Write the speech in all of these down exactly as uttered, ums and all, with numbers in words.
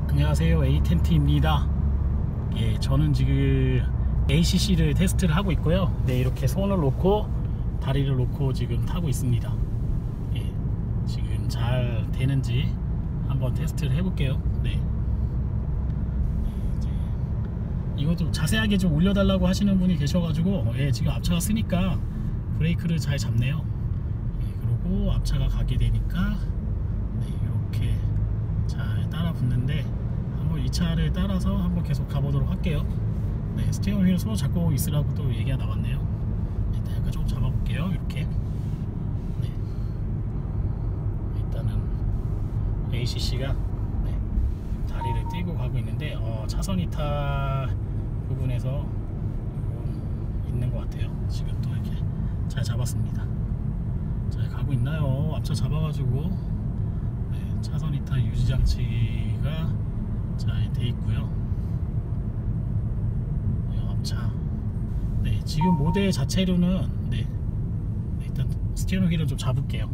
안녕하세요, 에이텐티입니다. 예, 저는 지금 에이씨씨를 테스트를 하고 있고요. 네, 이렇게 손을 놓고 다리를 놓고 지금 타고 있습니다. 예, 지금 잘 되는지 한번 테스트를 해볼게요. 네, 이제 이것도 자세하게 좀 올려달라고 하시는 분이 계셔가지고, 예, 지금 앞차가 쓰니까 브레이크를 잘 잡네요. 예, 그리고 앞차가 가게 되니까 네, 이렇게 잘 따라 붙는데, 한번 이 차를 따라서 한번 계속 가보도록 할게요. 네, 스티어링 휠을 손으로 잡고 있으라고 또 얘기가 나왔네요. 일단 약간 좀 잡아볼게요. 이렇게. 네. 일단은 에이씨씨가 네, 다리를 띄고 가고 있는데, 어, 차선 이탈 부분에서 있는 것 같아요. 지금 또 이렇게 잘 잡았습니다. 잘 가고 있나요? 앞차 잡아가지고 네, 차선 이탈 유지 장치가 잘 돼 있고요. 앞차. 네, 지금 모델 자체로는 네, 네, 일단 스티어링 휠을 좀 잡을게요.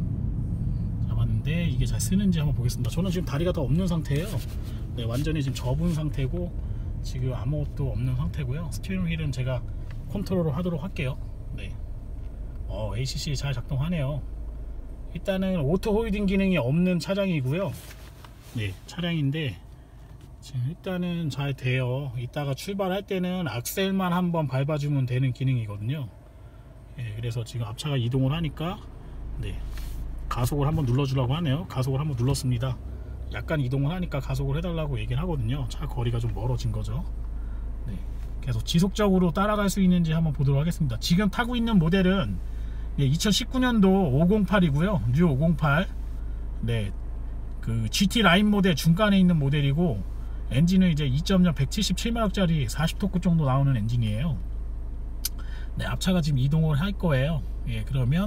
잡았는데 이게 잘 쓰는지 한번 보겠습니다. 저는 지금 다리가 다 없는 상태예요. 네, 완전히 지금 접은 상태고 지금 아무것도 없는 상태고요. 스티어링 휠은 제가 컨트롤을 하도록 할게요. 네, 어, 에이씨씨 잘 작동하네요. 일단은 오토 홀딩 기능이 없는 차량이고요. 네, 차량인데 지금 일단은 잘 돼요. 이따가 출발할 때는 악셀만 한번 밟아주면 되는 기능이거든요. 예, 그래서 지금 앞차가 이동을 하니까 네, 가속을 한번 눌러주라고 하네요. 가속을 한번 눌렀습니다. 약간 이동을 하니까 가속을 해달라고 얘기를 하거든요. 차 거리가 좀 멀어진 거죠. 네, 계속 지속적으로 따라갈 수 있는지 한번 보도록 하겠습니다. 지금 타고 있는 모델은 예, 이천십구 년도 오공팔이고요 뉴 오공팔. 네, 그 지티 라인 모델 중간에 있는 모델이고, 엔진은 이제 이 점 영 백칠십칠 마력짜리 사십 토크 정도 나오는 엔진이에요. 네, 앞차가 지금 이동을 할 거예요. 예, 그러면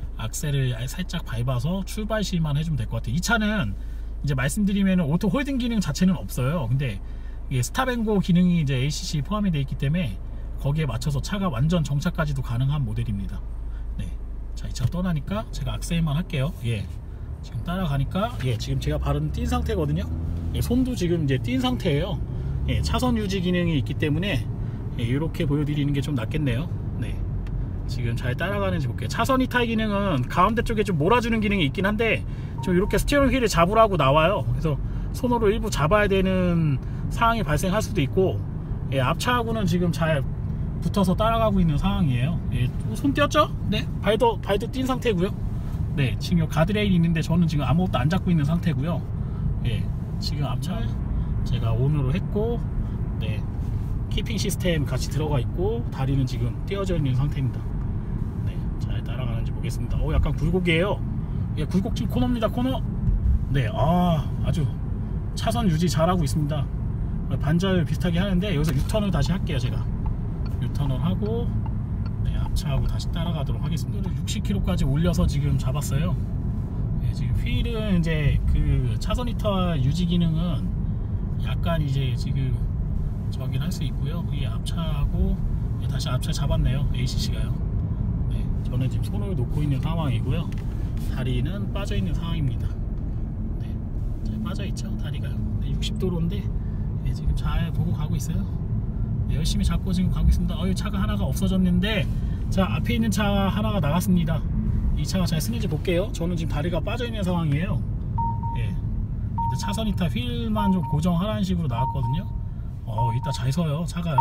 악셀을 살짝 밟아서 출발 시만 해주면 될 것 같아요. 이 차는 이제 말씀드리면 오토 홀딩 기능 자체는 없어요. 근데 이게 스탑앤고 기능이 이제 에이씨씨 포함이 되어 있기 때문에 거기에 맞춰서 차가 완전 정차까지도 가능한 모델입니다. 네, 자, 이 차 떠나니까 제가 악셀만 할게요. 예, 지금 따라가니까 예, 지금 제가 발은 띈 상태거든요. 예, 손도 지금 이제 띈 상태예요. 예, 차선 유지 기능이 있기 때문에 예, 이렇게 보여드리는 게 좀 낫겠네요. 네, 지금 잘 따라가는지 볼게요. 차선 이탈 기능은 가운데 쪽에 좀 몰아주는 기능이 있긴 한데, 좀 이렇게 스티어링 휠을 잡으라고 나와요. 그래서 손으로 일부 잡아야 되는 상황이 발생할 수도 있고, 예, 앞차하고는 지금 잘 붙어서 따라가고 있는 상황이에요. 예, 손 띄었죠? 네, 발도 발도 띈 상태고요. 네, 지금 요 가드레일이 있는데 저는 지금 아무것도 안 잡고 있는 상태고요. 예, 지금 앞차 제가 온으로 했고, 네, 키핑 시스템 같이 들어가 있고, 다리는 지금 띄어져 있는 상태입니다. 네, 잘 따라가는지 보겠습니다. 오, 약간 굴곡이에요. 예, 굴곡질 코너입니다. 코너. 네, 아, 아주 차선 유지 잘하고 있습니다. 반절 비슷하게 하는데 여기서 유턴을 다시 할게요. 제가 유턴을 하고 네, 앞차하고 다시 따라가도록 하겠습니다. 육십 킬로미터까지 올려서 지금 잡았어요. 네, 지금 휠은 이제 그 차선 이탈 유지 기능은 약간 이제 지금 저긴 할 수 있고요. 이게 앞차하고 네, 다시 앞차 잡았네요. 에이씨씨가요. 네, 저는 지금 손을 놓고 있는 상황이고요. 다리는 빠져 있는 상황입니다. 네, 잘 빠져 있죠, 다리가요. 네, 육십 도로인데 네, 지금 잘 보고 가고 있어요. 네, 열심히 잡고 지금 가고 있습니다. 어이, 차가 하나가 없어졌는데, 자, 앞에 있는 차 하나가 나갔습니다. 이 차가 잘 쓰는지 볼게요. 저는 지금 다리가 빠져 있는 상황이에요. 예, 차선 이탈 휠만 좀 고정하라는 식으로 나왔거든요. 어, 이따 잘 서요, 차가요.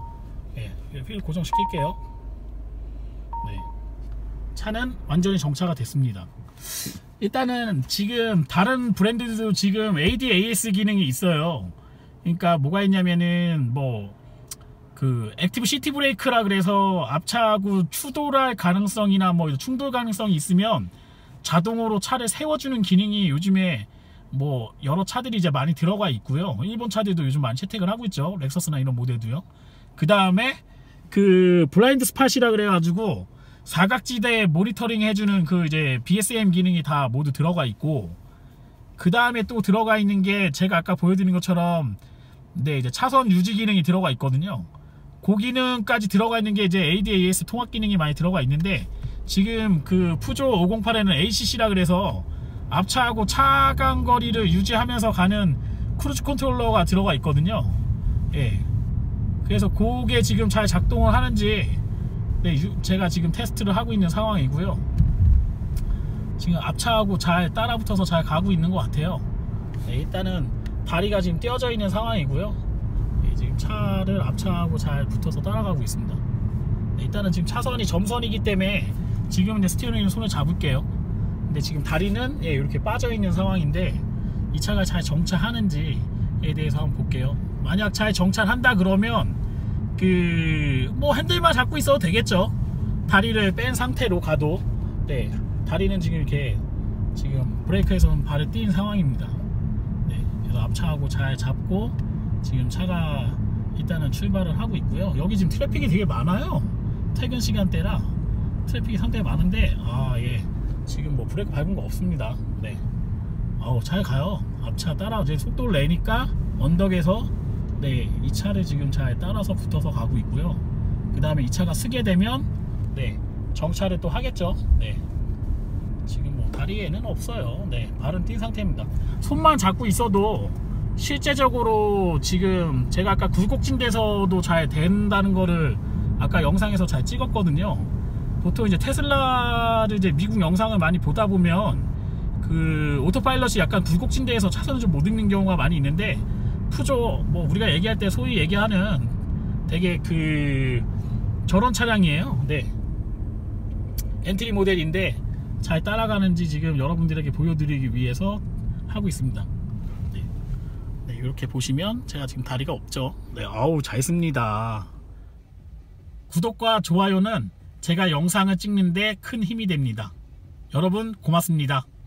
예, 휠 고정 시킬게요. 네, 차는 완전히 정차가 됐습니다. 일단은 지금 다른 브랜드도 지금 에이디에이에스 기능이 있어요. 그러니까 뭐가 있냐면은 뭐 그 액티브 시티 브레이크라 그래서 앞차하고 추돌할 가능성이나 뭐 충돌 가능성이 있으면 자동으로 차를 세워주는 기능이 요즘에 뭐 여러 차들이 이제 많이 들어가 있고요. 일본 차들도 요즘 많이 채택을 하고 있죠. 렉서스나 이런 모델도요. 그 다음에 그 블라인드 스팟이라 그래가지고 사각지대 모니터링 해주는 그 이제 비에스엠 기능이 다 모두 들어가 있고, 그 다음에 또 들어가 있는 게 제가 아까 보여드린 것처럼 네, 이제 차선 유지 기능이 들어가 있거든요. 그 기능까지 들어가 있는 게 이제 에이디에이에스 통합 기능이 많이 들어가 있는데, 지금 그 푸조 오공팔에는 에이씨씨라 그래서 앞차하고 차간 거리를 유지하면서 가는 크루즈 컨트롤러가 들어가 있거든요. 예. 그래서 그게 지금 잘 작동을 하는지 네, 유, 제가 지금 테스트를 하고 있는 상황이고요. 지금 앞차하고 잘 따라붙어서 잘 가고 있는 것 같아요. 네, 일단은 다리가 지금 떼어져 있는 상황이고요. 네, 지금 차를 앞차하고 잘 붙어서 따라가고 있습니다. 네, 일단은 지금 차선이 점선이기 때문에 지금 이제 스티어링을 손에 잡을게요. 근데 지금 다리는 예, 이렇게 빠져 있는 상황인데 이 차가 잘 정차하는지에 대해서 한번 볼게요. 만약 잘 정차한다 그러면 그 뭐 핸들만 잡고 있어도 되겠죠. 다리를 뺀 상태로 가도. 네, 다리는 지금 이렇게 지금 브레이크에서는 발을 띈 상황입니다. 네, 그래서 앞차하고 잘 잡고 지금 차가 일단은 출발을 하고 있고요. 여기 지금 트래픽이 되게 많아요. 퇴근 시간대라 트래픽이 상당히 많은데 아 예, 지금 뭐 브레이크 밟은 거 없습니다. 네, 아우 잘 가요. 앞차 따라 이제 속도를 내니까 언덕에서 네, 이 차를 지금 잘 따라서 붙어서 가고 있고요. 그 다음에 이 차가 쓰게 되면 네, 정차를 또 하겠죠. 네, 지금 뭐 다리에는 없어요. 네, 발은 띈 상태입니다. 손만 잡고 있어도 실제적으로 지금 제가 아까 굴곡진대에서도 잘 된다는 거를 아까 영상에서 잘 찍었거든요. 보통 이제 테슬라를 이제 미국 영상을 많이 보다 보면 그 오토파일럿이 약간 굴곡진대에서 차선을 좀 못 읽는 경우가 많이 있는데 푸조 뭐 우리가 얘기할 때 소위 얘기하는 되게 그 저런 차량이에요. 네, 엔트리 모델인데 잘 따라가는지 지금 여러분들에게 보여드리기 위해서 하고 있습니다. 네, 네, 이렇게 보시면 제가 지금 다리가 없죠. 네, 아우 잘 씁니다. 구독과 좋아요는 제가 영상을 찍는데 큰 힘이 됩니다. 여러분 고맙습니다.